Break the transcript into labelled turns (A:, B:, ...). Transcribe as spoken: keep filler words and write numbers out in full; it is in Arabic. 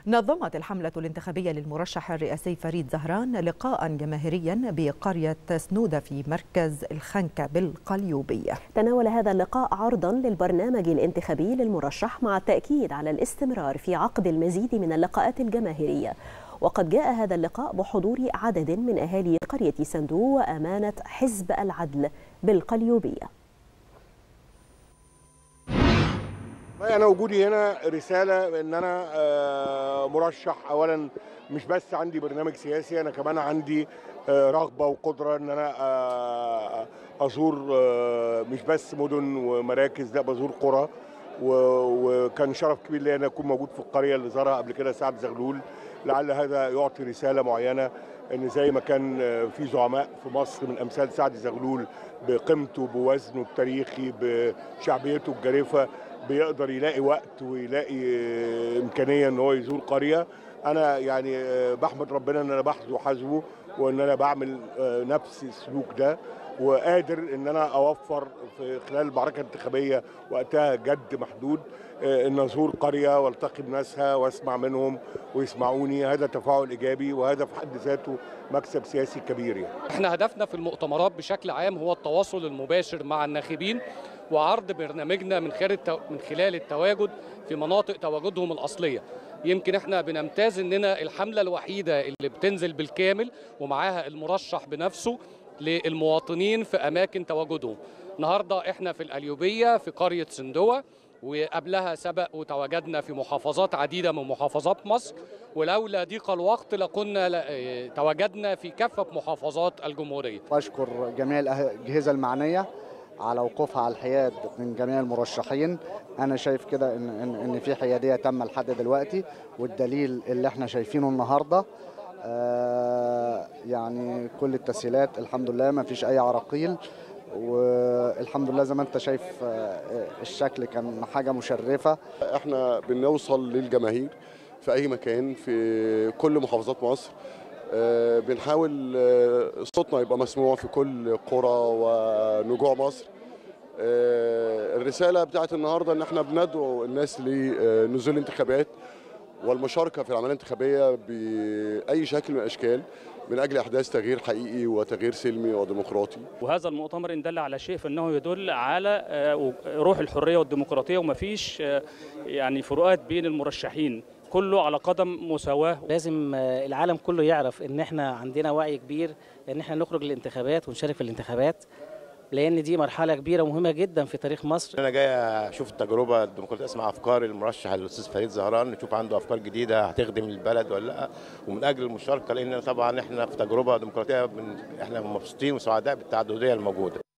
A: نظمت الحملة الانتخابية للمرشح الرئاسي فريد زهران لقاء جماهيريا بقرية سنودة في مركز الخنكة بالقليوبية.
B: تناول هذا اللقاء عرضا للبرنامج الانتخابي للمرشح مع التأكيد على الاستمرار في عقد المزيد من اللقاءات الجماهيرية. وقد جاء هذا اللقاء بحضور عدد من أهالي قرية سندو وأمانة حزب العدل بالقليوبية.
C: أنا وجودي هنا رسالة إن أنا مرشح. أولا مش بس عندي برنامج سياسي، أنا كمان عندي رغبة وقدرة إن أنا أزور مش بس مدن ومراكز، لا بزور قرى، وكان شرف كبير لي أن أكون موجود في القرية اللي زارها قبل كده سعد زغلول. لعل هذا يعطي رسالة معينة إن زي ما كان في زعماء في مصر من أمثال سعد زغلول بقيمته بوزنه بتاريخي بشعبيته الجارفة بيقدر يلاقي وقت ويلاقي إمكانية إن هو يزور قرية. أنا يعني بحمد ربنا إن أنا بحظو حظوه وإن أنا بعمل نفس السلوك ده، وقادر إن أنا أوفر في خلال المعركة الانتخابية وقتها جد محدود إن أزور قرية والتقي بناسها وأسمع منهم ويسمعوني. هذا تفاعل إيجابي وهذا في حد ذاته مكسب سياسي كبير. يعني
D: احنا هدفنا في المؤتمرات بشكل عام هو التواصل المباشر مع الناخبين وعرض برنامجنا من خلال من خلال التواجد في مناطق تواجدهم الأصلية. يمكن احنا بنمتاز اننا الحملة الوحيدة اللي بتنزل بالكامل ومعاها المرشح بنفسه للمواطنين في أماكن تواجدهم. النهارده احنا في القليوبية في قرية سندوة، وقبلها سبق وتواجدنا في محافظات عديدة من محافظات مصر، ولولا ضيق الوقت لكنا تواجدنا في كافة محافظات الجمهورية.
E: أشكر جميع الأجهزة المعنية على وقوفها على الحياد من جميع المرشحين. أنا شايف كده إن إن إن في حيادية تامة لحد دلوقتي، والدليل اللي إحنا شايفينه النهارده آه يعني كل التسهيلات الحمد لله، ما فيش أي عراقيل، والحمد لله زي ما انت شايف الشكل كان حاجة مشرفة.
F: احنا بنوصل للجماهير في اي مكان في كل محافظات مصر، بنحاول صوتنا يبقى مسموع في كل قرى ونجوع مصر. الرسالة بتاعت النهاردة ان احنا بندعو الناس لنزول الانتخابات والمشاركة في العملية الانتخابية بأي شكل من الأشكال من أجل إحداث تغيير حقيقي وتغيير سلمي وديمقراطي.
G: وهذا المؤتمر إن دل على شيء فإنه يدل على روح الحرية والديمقراطية، ومفيش يعني فروقات بين المرشحين، كله على قدم مساواة.
H: لازم العالم كله يعرف إن إحنا عندنا وعي كبير إن إحنا نخرج للانتخابات ونشارك في الانتخابات، لأن دي مرحلة كبيرة ومهمة جدا في تاريخ مصر.
I: أنا جاي أشوف التجربة الديمقراطية، أسمع أفكار المرشح الأستاذ فريد زهران، نشوف عنده أفكار جديدة هتخدم البلد ولا لأ، ومن أجل المشاركة لأن طبعا إحنا في تجربة ديمقراطية، احنا مبسوطين وسعداء بالتعددية الموجودة.